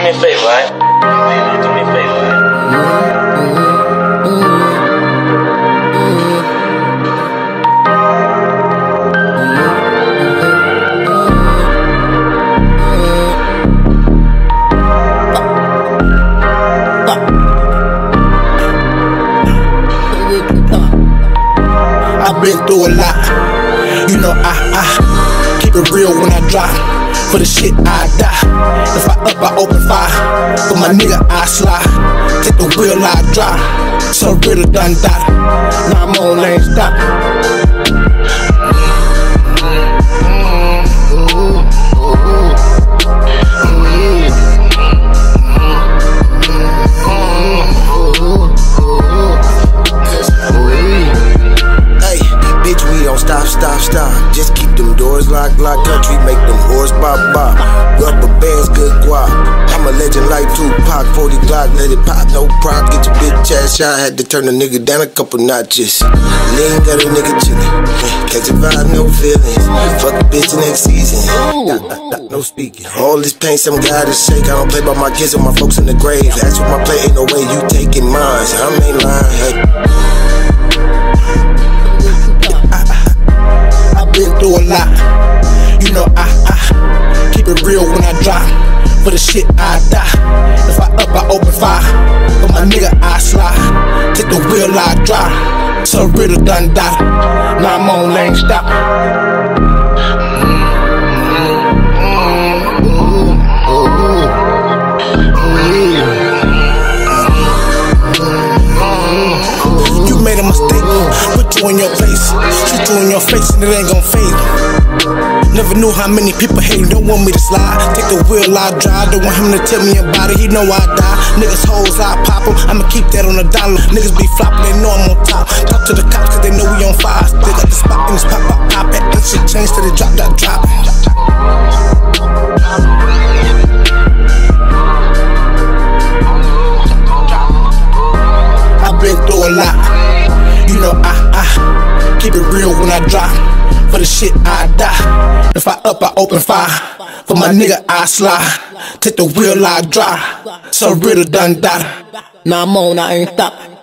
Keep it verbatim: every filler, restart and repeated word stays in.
me a favor, alright? Do me a favor, alright? I've been through a lot, you know I, I keep it real when I drive. For the shit I die. If I up, I open fire. For my nigga I slide. Take the wheel I drive. So real done dot. Now I'm on lane stop. Stop, stop, stop. Just keep them doors locked, lock country, make them whores bop, bop. Rubber bands, good guap. I'm a legend like Tupac, forty Glock, let it pop, no prop. Get your bitch ass shot, had to turn a nigga down a couple notches. Lean got a nigga chillin', catch a vibe, no feelings. Fuck a bitch next season, no speaking. All this pain, some guy to shake. I don't play by my kids or my folks in the grave. That's what my play, ain't no way you taking mine. I ain't lying, hey. Been through a lot, you know I, I keep it real when I drive. For the shit I die. If I up, I open fire. For my nigga I slide. Take the wheel I drive. So real done dot. Now I'm on lane stop. You made a mistake, put you in your place, shoot you in your face and it ain't gon' fade. Never knew how many people hate, don't want me to slide. Take the wheel I drive, don't want him to tell me about it, he know I die. Niggas hoes, I pop them, I'ma keep that on the dollar. Niggas be flopping, they know I'm on top. Talk to the cops cause they know we on fire. Still got the spot in this pop, pop, pop. That shit change to the drop, drop, drop. I've been through a lot, you know I, I keep it real when I drive. For the shit I die. If I up, I open fire. For my nigga I slide. Take the wheel I drive. So real done dot. Now I'm on, I ain't stop.